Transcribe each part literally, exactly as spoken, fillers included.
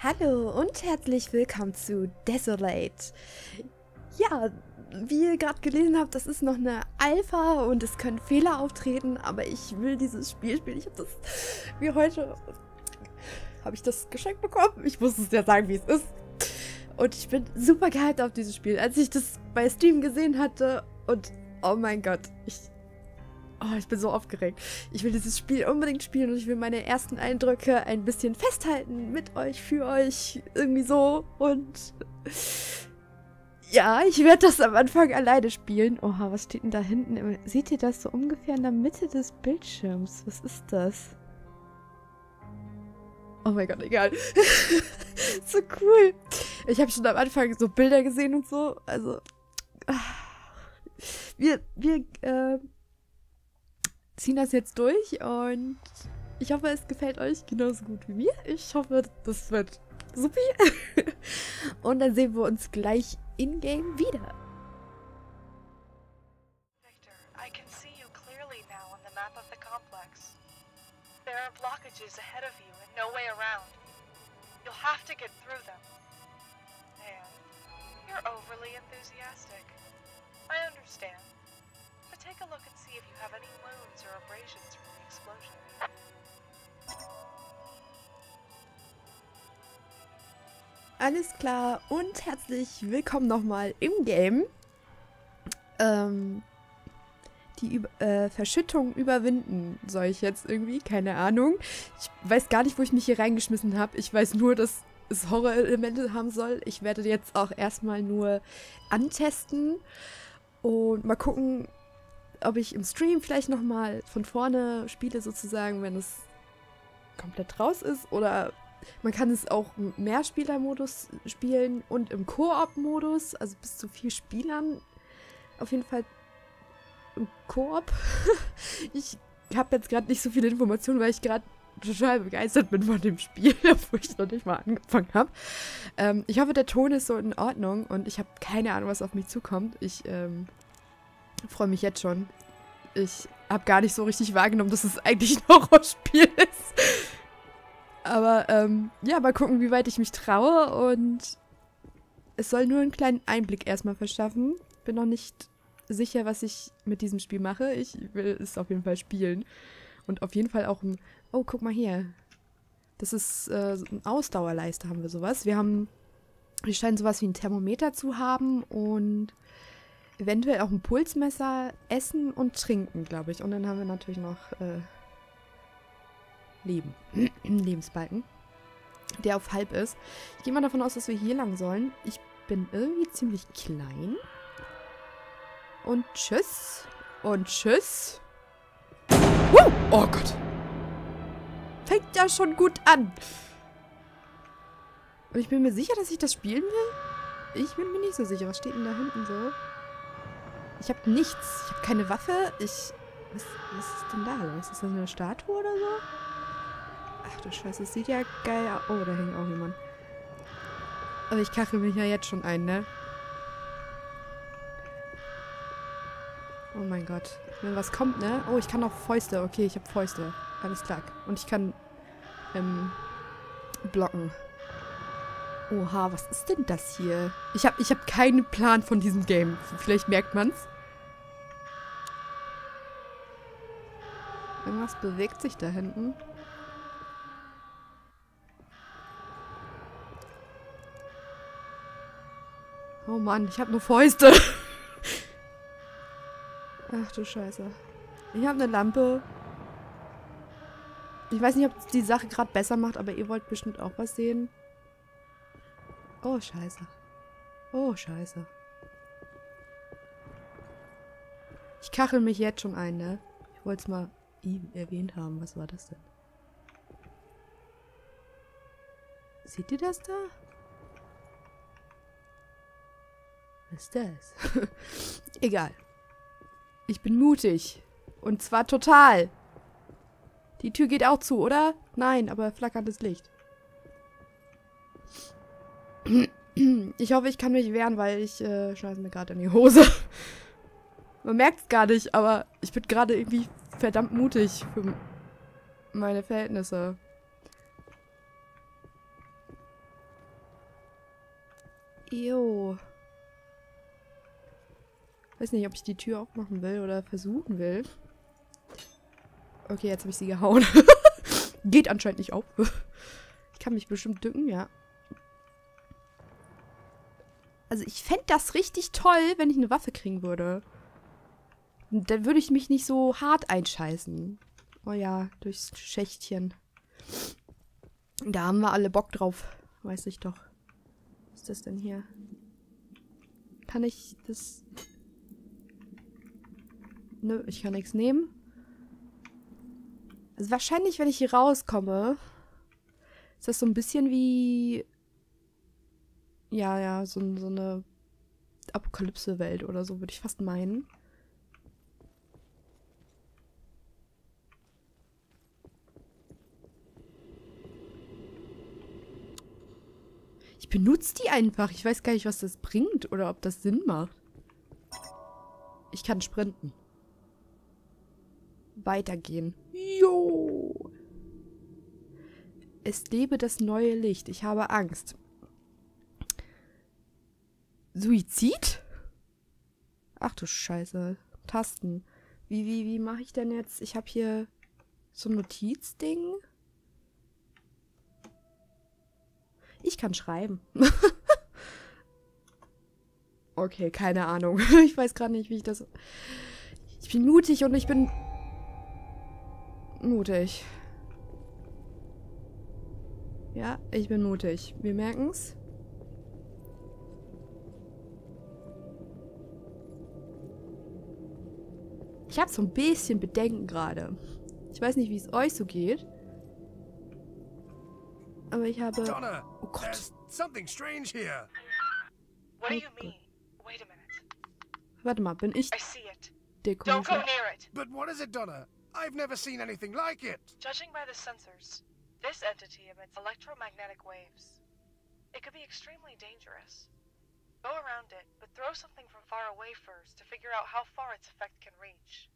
Hallo und herzlich willkommen zu Desolate. Ja, wie ihr gerade gelesen habt, das ist noch eine Alpha und es können Fehler auftreten, aber ich will dieses Spiel spielen. Ich habe das, wie heute, habe ich das geschenkt bekommen. Ich muss es ja sagen, wie es ist. Und ich bin super gehypt auf dieses Spiel. Als ich das bei Steam gesehen hatte und oh mein Gott, ich... Oh, ich bin so aufgeregt. Ich will dieses Spiel unbedingt spielen und ich will meine ersten Eindrücke ein bisschen festhalten mit euch, für euch, irgendwie so. Und ja, ich werde das am Anfang alleine spielen. Oha, was steht denn da hinten? Seht ihr das so ungefähr in der Mitte des Bildschirms? Was ist das? Oh mein Gott, egal. So cool. Ich habe schon am Anfang so Bilder gesehen und so. Also, wir, wir, äh, ziehen das jetzt durch und ich hoffe, es gefällt euch genauso gut wie mir. Ich hoffe, das wird supi. Und dann sehen wir uns gleich in-game wieder. Victor, I can see you clearly now on the map of the complex. There are blockages ahead of you and no way around. You'll have to get through them. And you're overly enthusiastic. I understand. But take a look and see if you have any wounds or abrasions from the explosion. Alles klar und herzlich willkommen nochmal im Game. Ähm, die Üb äh, Verschüttung überwinden soll ich jetzt irgendwie, keine Ahnung. Ich weiß gar nicht, wo ich mich hier reingeschmissen habe. Ich weiß nur, dass es Horror-Elemente haben soll. Ich werde jetzt auch erstmal nur antesten und mal gucken, ob ich im Stream vielleicht nochmal von vorne spiele, sozusagen, wenn es komplett raus ist. Oder man kann es auch im Mehrspieler-Modus spielen und im Koop-Modus, also bis zu vier Spielern. Auf jeden Fall im Koop. Ich habe jetzt gerade nicht so viele Informationen, weil ich gerade total begeistert bin von dem Spiel, obwohl ich noch nicht mal angefangen habe. Ähm, ich hoffe, der Ton ist so in Ordnung und ich habe keine Ahnung, was auf mich zukommt. Ich, ähm... Ich freue mich jetzt schon. Ich habe gar nicht so richtig wahrgenommen, dass es eigentlich ein Horrorspiel ist. Aber, ähm, ja, mal gucken, wie weit ich mich traue. Und es soll nur einen kleinen Einblick erstmal verschaffen. Bin noch nicht sicher, was ich mit diesem Spiel mache. Ich will es auf jeden Fall spielen. Und auf jeden Fall auch ein... Oh, guck mal hier. Das ist äh, so eine Ausdauerleiste, haben wir sowas. Wir haben... Wir scheinen sowas wie ein Thermometer zu haben und... Eventuell auch ein Pulsmesser, Essen und Trinken, glaube ich. Und dann haben wir natürlich noch äh, Leben. Lebensbalken. Der auf halb ist. Ich gehe mal davon aus, dass wir hier lang sollen. Ich bin irgendwie ziemlich klein. Und tschüss. Und tschüss. Uh, oh Gott. Fängt ja schon gut an. Und ich bin mir sicher, dass ich das spielen will. Ich bin mir nicht so sicher. Was steht denn da hinten so? Ich habe nichts. Ich habe keine Waffe. Ich... Was, was ist denn da los? Ist das eine Statue oder so? Ach du Scheiße, das sieht ja geil aus. Oh, da hängt auch jemand. Aber ich kachel mich ja jetzt schon ein, ne? Oh mein Gott. Wenn was kommt, ne? Oh, ich kann auch Fäuste. Okay, ich habe Fäuste. Alles klar. Und ich kann... Ähm... blocken. Oha, was ist denn das hier? Ich habe ich hab keinen Plan von diesem Game. Vielleicht merkt man's. Irgendwas bewegt sich da hinten. Oh Mann, ich habe nur Fäuste. Ach du Scheiße. Ich habe eine Lampe. Ich weiß nicht, ob es die Sache gerade besser macht, aber ihr wollt bestimmt auch was sehen. Oh, scheiße. Oh, scheiße. Ich kachel mich jetzt schon ein, ne? Ich wollte es mal erwähnt haben. Was war das denn? Seht ihr das da? Was ist das? Egal. Ich bin mutig. Und zwar total. Die Tür geht auch zu, oder? Nein, aber flackerndes Licht. Ich hoffe, ich kann mich wehren, weil ich äh, scheiße mir gerade in die Hose. Man merkt es gar nicht, aber ich bin gerade irgendwie verdammt mutig für meine Verhältnisse. Ew. Weiß nicht, ob ich die Tür aufmachen will oder versuchen will. Okay, jetzt habe ich sie gehauen. Geht anscheinend nicht auf. Ich kann mich bestimmt dücken, ja. Also ich fände das richtig toll, wenn ich eine Waffe kriegen würde. Und dann würde ich mich nicht so hart einscheißen. Oh ja, durchs Schächtchen. Da haben wir alle Bock drauf. Weiß ich doch. Was ist das denn hier? Kann ich das... Nö, ich kann nichts nehmen. Also wahrscheinlich, wenn ich hier rauskomme, ist das so ein bisschen wie... Ja, ja, so, so eine Apokalypse-Welt oder so, würde ich fast meinen. Ich benutze die einfach. Ich weiß gar nicht, was das bringt oder ob das Sinn macht. Ich kann sprinten. Weitergehen. Jo! Es lebe das neue Licht. Ich habe Angst. Suizid? Ach du Scheiße. Tasten. Wie, wie, wie mache ich denn jetzt? Ich habe hier so ein Notizding. Ich kann schreiben. Okay, keine Ahnung. Ich weiß gerade nicht, wie ich das... Ich bin mutig und ich bin... mutig. Ja, ich bin mutig. Wir merken's. Ich habe so ein bisschen Bedenken gerade. Ich weiß nicht, wie es euch so geht. Aber ich habe... Donna, oh Gott. there's something strange here. What do Oh you God. mean? Wait a minute. Warte mal, bin ich I see it. der Don't go Komische? near it. But what is it, Donna? I've never seen anything like it. Judging by the sensors, this entity emits electromagnetic waves. It could be extremely dangerous. Go around it, but throw something from far away first to figure out how far its effect can reach.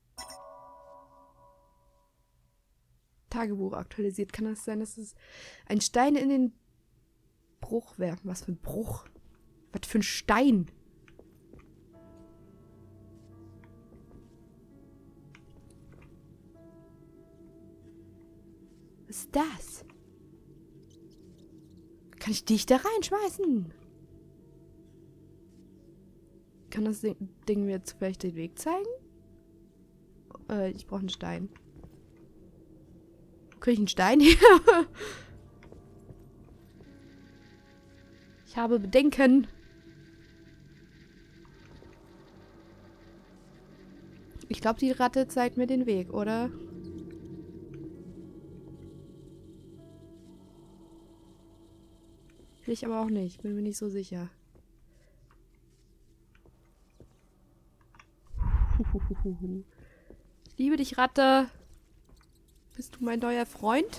Tagebuch aktualisiert. Kann das sein, dass es ein Stein in den Bruch werfen? Was für ein Bruch? Was für ein Stein? Was ist das? Kann ich dich da reinschmeißen? Kann das Ding mir jetzt vielleicht den Weg zeigen? Äh, ich brauche einen Stein. Kriege ich einen Stein her? Ich habe Bedenken. Ich glaube, die Ratte zeigt mir den Weg, oder? Will ich aber auch nicht. Bin mir nicht so sicher. Ich liebe dich, Ratte. Bist du mein neuer Freund?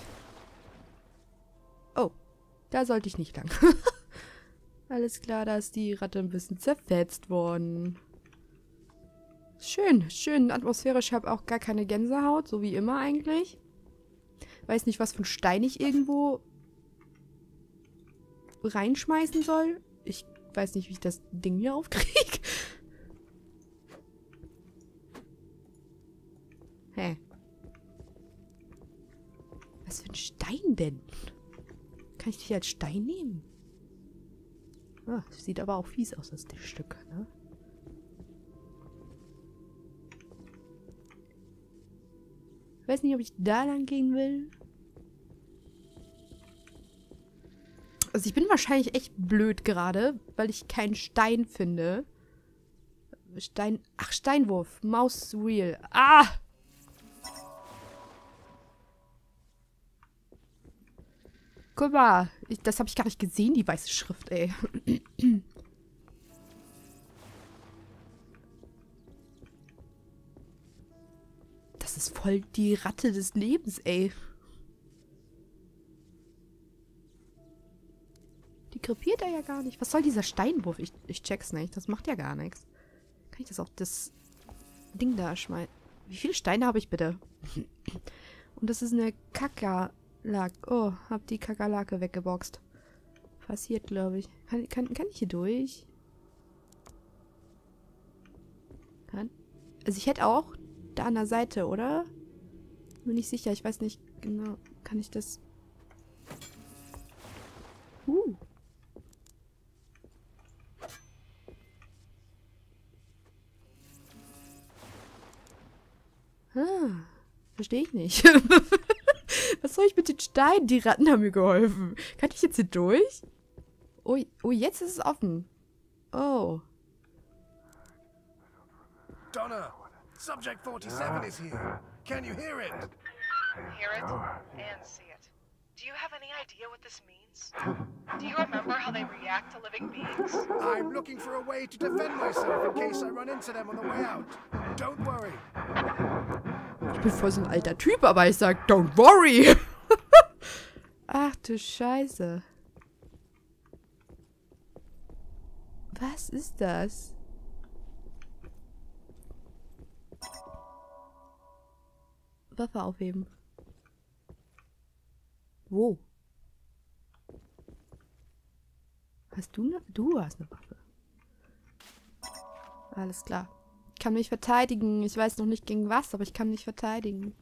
Oh, da sollte ich nicht lang. Alles klar, da ist die Ratte ein bisschen zerfetzt worden. Schön, schön atmosphärisch. Ich habe auch gar keine Gänsehaut, so wie immer eigentlich. Weiß nicht, was für ein Stein ich irgendwo reinschmeißen soll. Ich weiß nicht, wie ich das Ding hier aufkriege. Hä? Was für ein Stein denn? Kann ich dich als Stein nehmen? Ah, sieht aber auch fies aus, das Stück, ne? Ich weiß nicht, ob ich da lang gehen will. Also ich bin wahrscheinlich echt blöd gerade, weil ich keinen Stein finde. Stein... Ach, Steinwurf. Mouse Wheel. Ah! Guck mal. Ich, das habe ich gar nicht gesehen, die weiße Schrift, ey. Das ist voll die Ratte des Lebens, ey. Die krepiert er ja gar nicht. Was soll dieser Steinwurf? Ich, ich check's nicht. Das macht ja gar nichts. Kann ich das auf das Ding da schmeißen? Wie viele Steine habe ich bitte? Und das ist eine Kakerlake. Oh, hab die Kakerlake weggeboxt. passiert, glaube ich. Kann, kann, kann ich hier durch? Kann? Also ich hätte auch da an der Seite, oder? Bin nicht sicher. Ich weiß nicht genau. Kann ich das... Uh. Ah, verstehe ich nicht. Was soll ich mit den Steinen? Die Ratten haben mir geholfen. Kann ich jetzt hier durch? Oh, oh, jetzt ist es offen. Oh. Donna, Subject forty-seven is here. Can you hear it? Hear it and see it. Do you have any idea what this means? Do you remember how they react to living beings? I'm looking for a way to defend myself in case I run into them on the way out. Don't worry. Ich bin voll so ein alter Typ, aber ich sag, don't worry. Ach du Scheiße. Was ist das? Waffe aufheben. Wo? Hast du eine? Du hast eine Waffe. Alles klar. Ich kann mich verteidigen. Ich weiß noch nicht gegen was, aber ich kann mich verteidigen.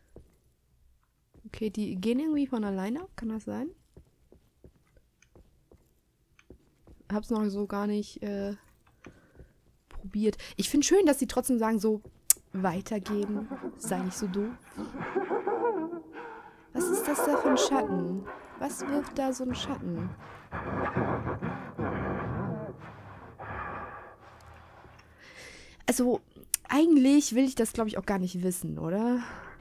Okay, die gehen irgendwie von alleine ab. Kann das sein? Hab's noch so gar nicht äh, probiert. Ich finde schön, dass sie trotzdem sagen so, weitergeben. Sei nicht so doof. Was ist das da für ein Schatten? Was wirft da so ein Schatten? Also, eigentlich will ich das, glaube ich, auch gar nicht wissen, oder?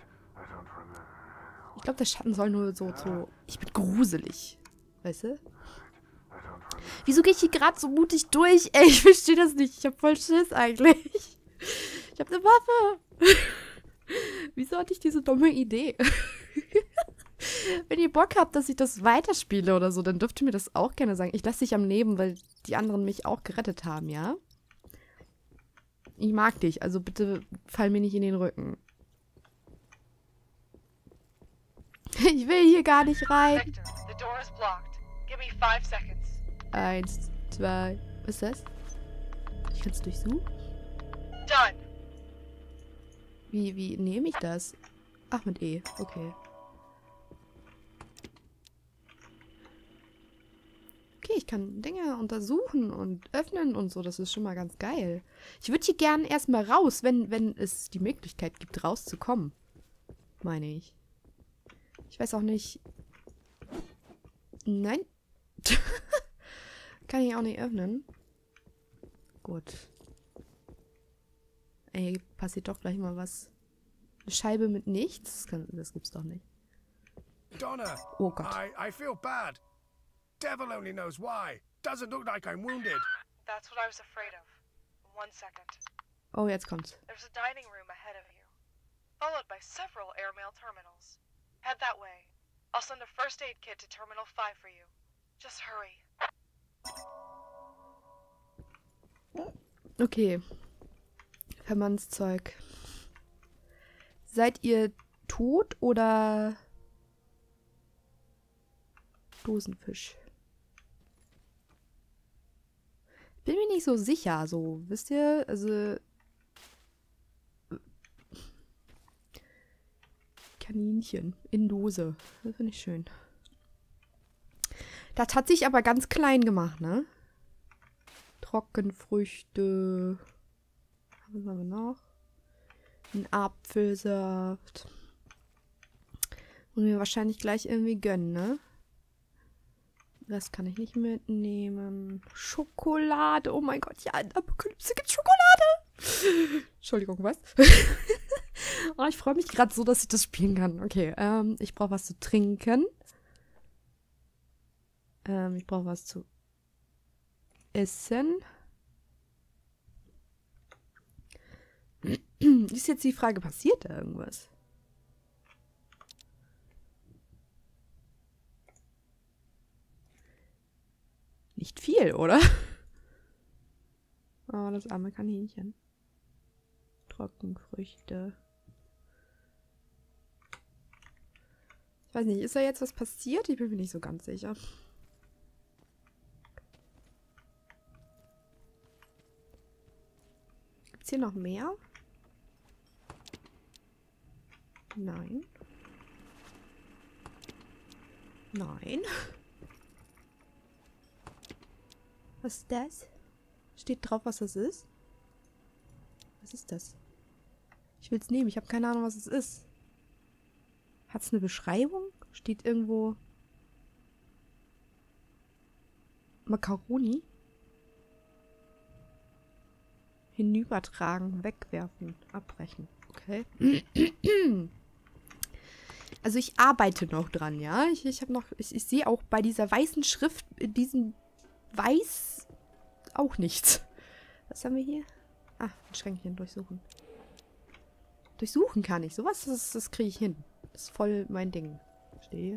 Ich glaube, der Schatten soll nur so, so... Ich bin gruselig. Weißt du? Wieso gehe ich hier gerade so mutig durch? Ey, ich verstehe das nicht. Ich habe voll Schiss eigentlich. Ich habe eine Waffe. Wieso hatte ich diese dumme Idee? Wenn ihr Bock habt, dass ich das weiterspiele oder so, dann dürft ihr mir das auch gerne sagen. Ich lasse dich am Leben, weil die anderen mich auch gerettet haben, ja? Ich mag dich, also bitte fall mir nicht in den Rücken. Ich will hier gar nicht rein. Victor, the door is blocked. Give me five seconds. Eins, zwei, was ist das? Ich kann es durchsuchen? Done. Wie, wie nehme ich das? Ach, mit E, okay. Okay, ich kann Dinge untersuchen und öffnen und so. Das ist schon mal ganz geil. Ich würde hier gern erstmal raus, wenn, wenn es die Möglichkeit gibt, rauszukommen. Meine ich. Ich weiß auch nicht. Nein. Kann ich auch nicht öffnen. Gut. Ey, passiert doch gleich mal was. Eine Scheibe mit nichts? Das, kann, das gibt's doch nicht. Donna, Oh Gott. I, I feel bad. Devil only knows why. Doesn't look like I'm wounded. That's what I was afraid of. One second. Oh, jetzt kommt's. There's a dining room ahead of you, followed by several airmail terminals. Head that way. I'll send a first aid kit to Terminal five for you. Just hurry. Okay. Verbandszeug. Seid ihr tot oder Dosenfisch? Bin mir nicht so sicher, so, wisst ihr, also Kaninchen in Dose. Das finde ich schön. Das hat sich aber ganz klein gemacht, ne? Trockenfrüchte. Was haben wir noch? Ein Apfelsaft. Und mir wahrscheinlich gleich irgendwie gönnen, ne? Das kann ich nicht mitnehmen. Schokolade. Oh mein Gott, ja, in der Apokalypse gibt's Schokolade. Entschuldigung, was? Oh, ich freue mich gerade so, dass ich das spielen kann. Okay, ähm, ich brauche was zu trinken. Ähm, ich brauche was zu essen. Ist jetzt die Frage, passiert da irgendwas? Nicht viel, oder? Oh, das arme Kaninchen. Trockenfrüchte. Ich weiß nicht, ist da jetzt was passiert? Ich bin mir nicht so ganz sicher. Gibt's hier noch mehr? Nein. Nein. Was ist das? Steht drauf, was das ist? Was ist das? Ich will es nehmen. Ich habe keine Ahnung, was es ist. Hat es eine Beschreibung? Steht irgendwo Macaroni? Hinübertragen, wegwerfen, abbrechen. Okay. Also ich arbeite noch dran, ja. Ich, ich habe noch, ich, ich sehe auch bei dieser weißen Schrift, in diesem Weiß auch nichts. Was haben wir hier? Ah, ein Schränkchen durchsuchen. Durchsuchen kann ich. Sowas, das, das kriege ich hin. Das ist voll mein Ding. Stehe.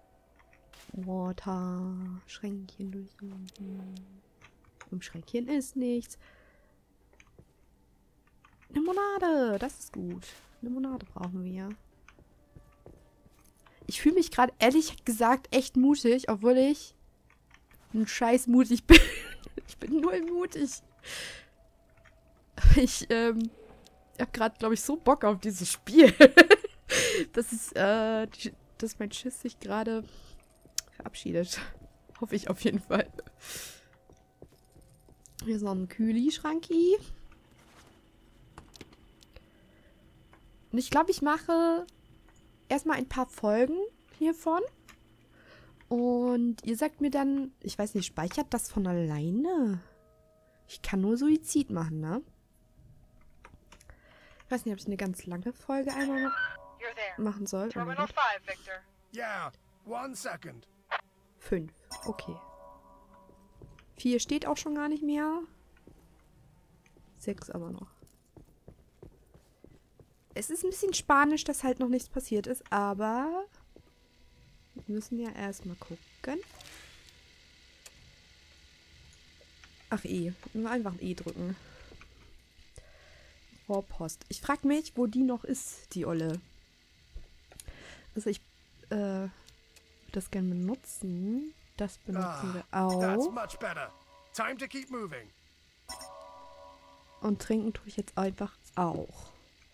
Water. Schränkchen durchsuchen. Im Schränkchen ist nichts. Limonade. Das ist gut. Limonade brauchen wir. Ich fühle mich gerade ehrlich gesagt echt mutig, obwohl ich ein Scheiß mutig bin. Ich bin null mutig. Ich, ähm, habe gerade, glaube ich, so Bock auf dieses Spiel. Das ist, äh, die, dass mein Schiss sich gerade verabschiedet. Hoffe ich auf jeden Fall. Hier ist noch ein Kühli-Schranki. Und ich glaube, ich mache erstmal ein paar Folgen hiervon. Und ihr sagt mir dann, ich weiß nicht, speichert das von alleine? Ich kann nur Suizid machen, ne? Ich weiß nicht, ob ich eine ganz lange Folge einmal machen soll. Oh mein Gott. Yeah, one second. Fünf, okay. Vier steht auch schon gar nicht mehr. Sechs aber noch. Es ist ein bisschen spanisch, dass halt noch nichts passiert ist, aber wir müssen ja erstmal gucken. Ach, E. Einfach ein E drücken. Rohrpost. Ich frage mich, wo die noch ist, die Olle. Also ich äh, würde das gerne benutzen. Das benutzen wir auch. Und trinken tue ich jetzt einfach auch.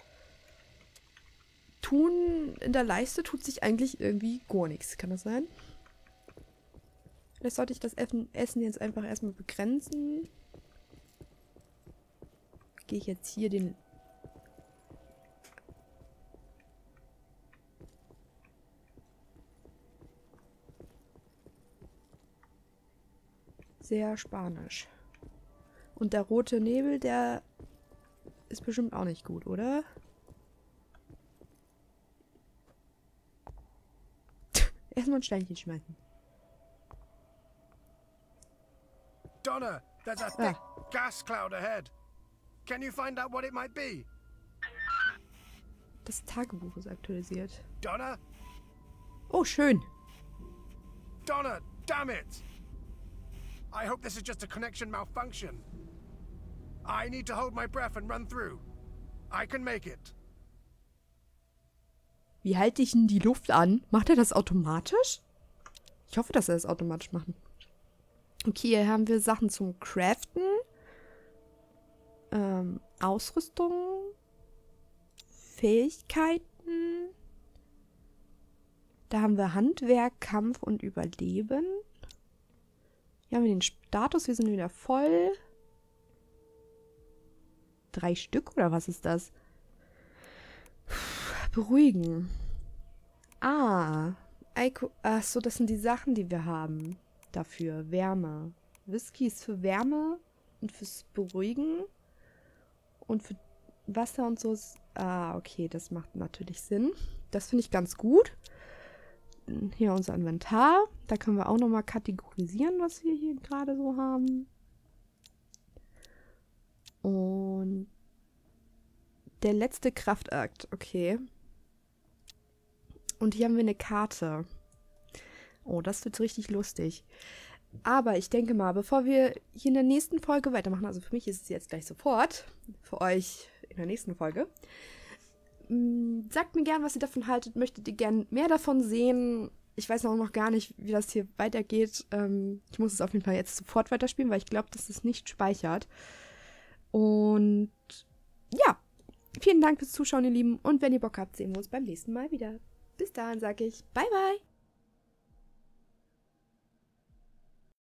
Tun in der Leiste tut sich eigentlich irgendwie gar nichts. Kann das sein? Vielleicht sollte ich das Essen jetzt einfach erstmal begrenzen. Gehe ich jetzt hier den... Sehr spanisch. Und der rote Nebel, der ist bestimmt auch nicht gut, oder? Erstmal ein Steinchen schmeißen. Donna, there's a thick ah. gas cloud ahead. Can you find out what it might be? Das Tagebuch ist aktualisiert. Donna? Oh, schön. Donna, damn it! I hope this is just a connection malfunction. I need to hold my breath and run through. I can make it. Wie halte ich denn die Luft an? Macht er das automatisch? Ich hoffe, dass er das automatisch macht. Okay, hier haben wir Sachen zum Craften. Ähm, Ausrüstung. Fähigkeiten. Da haben wir Handwerk, Kampf und Überleben. Hier haben wir den Status, wir sind wieder voll. Drei Stück oder was ist das? Beruhigen. Ah. Ach so, das sind die Sachen, die wir haben. Dafür. Wärme. Whisky ist für Wärme und fürs Beruhigen. Und für Wasser und so ist... Ah, okay, das macht natürlich Sinn. Das finde ich ganz gut. Hier unser Inventar. Da können wir auch nochmal kategorisieren, was wir hier gerade so haben. Und der letzte Kraftakt. Okay. Und hier haben wir eine Karte. Oh, das wird richtig lustig. Aber ich denke mal, bevor wir hier in der nächsten Folge weitermachen, also für mich ist es jetzt gleich sofort, für euch in der nächsten Folge, sagt mir gern, was ihr davon haltet. Möchtet ihr gern mehr davon sehen? Ich weiß auch noch gar nicht, wie das hier weitergeht. Ähm, ich muss es auf jeden Fall jetzt sofort weiterspielen, weil ich glaube, dass es nicht speichert. Und ja, vielen Dank fürs Zuschauen, ihr Lieben. Und wenn ihr Bock habt, sehen wir uns beim nächsten Mal wieder. Bis dahin sage ich bye bye.